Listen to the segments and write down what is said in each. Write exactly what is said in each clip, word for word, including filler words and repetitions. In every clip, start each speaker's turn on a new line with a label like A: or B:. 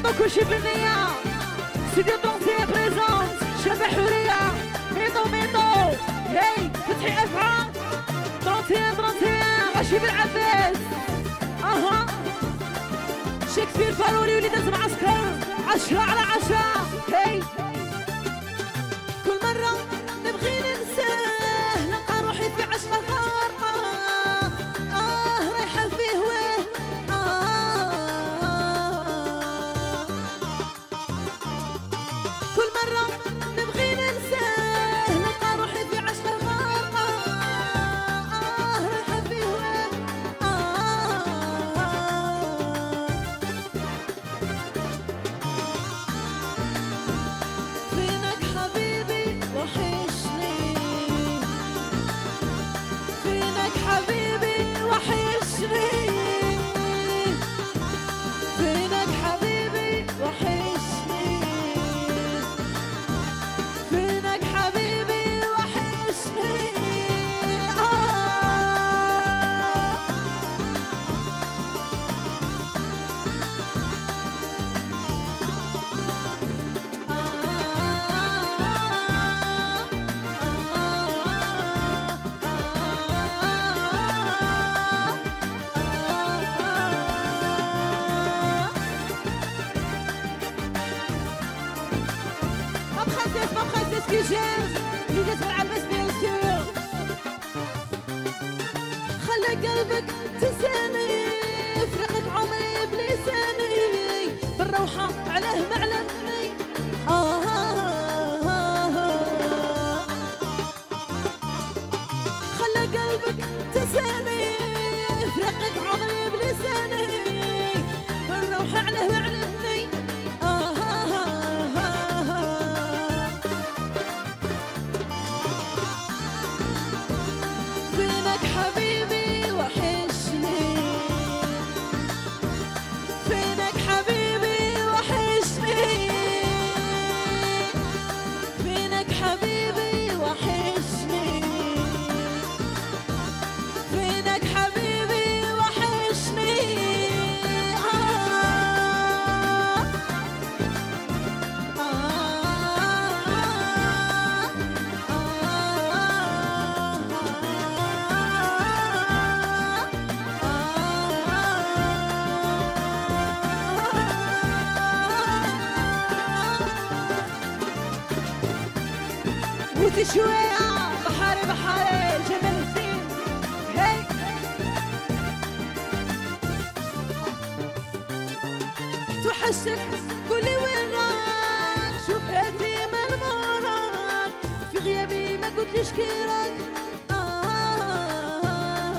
A: beaucoup chez Benia. Studio trente et un présente شبح حورية ميدو ميدو. هاي فتحي أفعى trente et un trente et un رشيد العباس. أها شكسبير فارولي وليدات معسكر عشرة على عشرة. هاي كل مرة نبغي ننساه نلقى روحي في عشرة غارقة. آه رايحة فيه ويه آه كل مرة نبغي ننساه نلقى روحي في عشرة غارقة. آه رايحة فيه ويه آه فينك حبيبي وحشني. فينك حبيبي وحشني. فينك حبيبي وحشني. فينك حبيبي وحشني Ma princesse, ma princesse que j'aime, l'idée sur la baisse bien sûr. خلى قلبك تنساني فراقك عمري بلساني بالروحة علاه معلمني. آه خلى قلبك تنساني فراقك عمري بلساني بالروحة علاه معلمني. آه فينك حبيبي وحشني. فينك حبيبي وحشني. فينك حبيبي وحشني. فينك حبيبي وحشني آه بوتي شوية بحاري بحاري جمال الدين. هاي توحشك قولي وين راك شوف هاتي من موراك في غيابي ما قلتليش كي راك. آه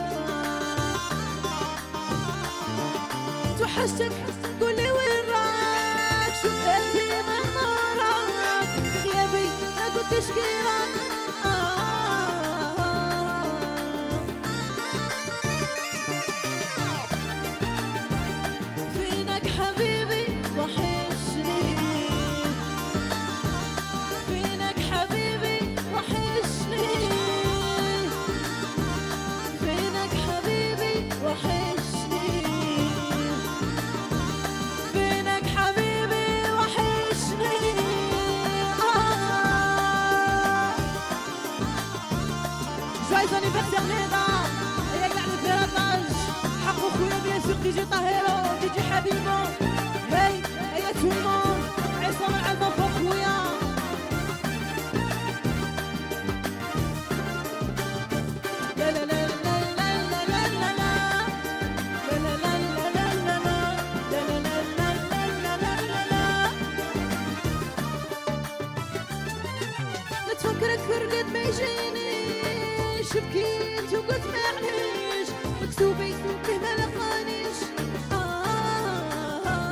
A: توحشك قولي وين راك شوف هاتي من موراك في غيابي ما قلتليش كي راك. فينك حبيبي وحشني. فينك حبيبي وحشني. فينك حبيبي وحشني. فينك حبيبي وحشني آه جويز انيفرسير لينا يا قلع البيراتاج حقو خويا بيان سور دي جي طاهرة دي جي حبيبو. هاي هيا تومون عصام العلبة فوق خويا. لا لا لا لا لا لا لا لا لا لا لا لا لا لا لا لا لا لا لا. لا تفكرك في الرقد ما يجينيش بكيت وقلت معليش مكتوبي فيه ما لقانيش. آه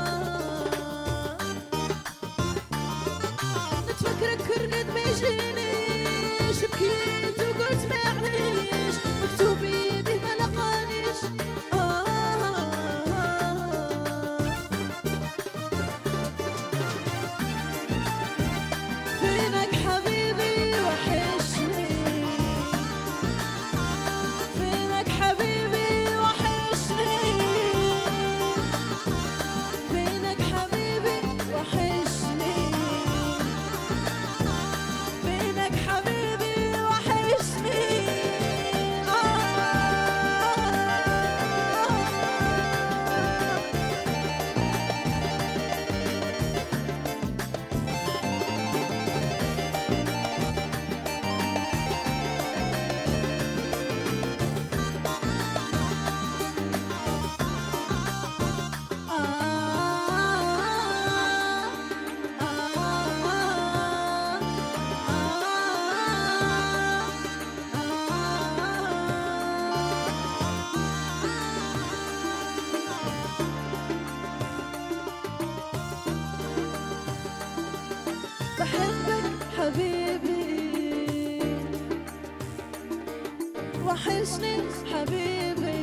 B: وحشني حبيبي